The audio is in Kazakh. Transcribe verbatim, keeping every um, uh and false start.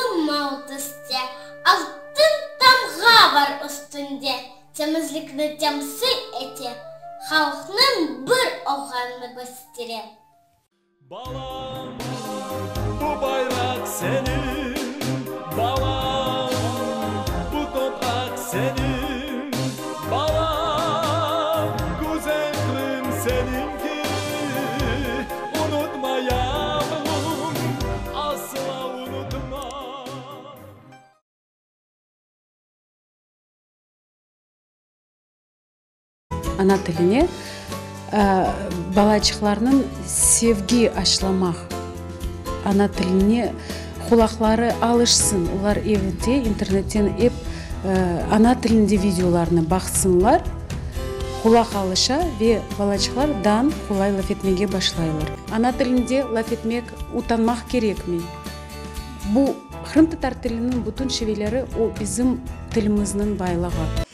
Алтын түсте, алтын тамға бар үстінде, темізлікні темсі ете, халқының бір оғанны көстере. Балам, bu bayrak senin, balam, bu toprak senin, balam, güzelim seninki, unutma yavrum, asla unutma. Ана тіліне балачықларының sevgi ашламақ. Ана тіліне құлақлары алышсын. Олар евде, интернеттен еп ана тілінде видеоларыны бақсынлар. Құлақ алыша ве балачықлар дан құлай лаф етмеге башлайлар. Ана тілінде лаф етмек утанмақ керек ме? Бұл қырым татар тілінің бұтын шевелері о bizim тіліміздің байлығы.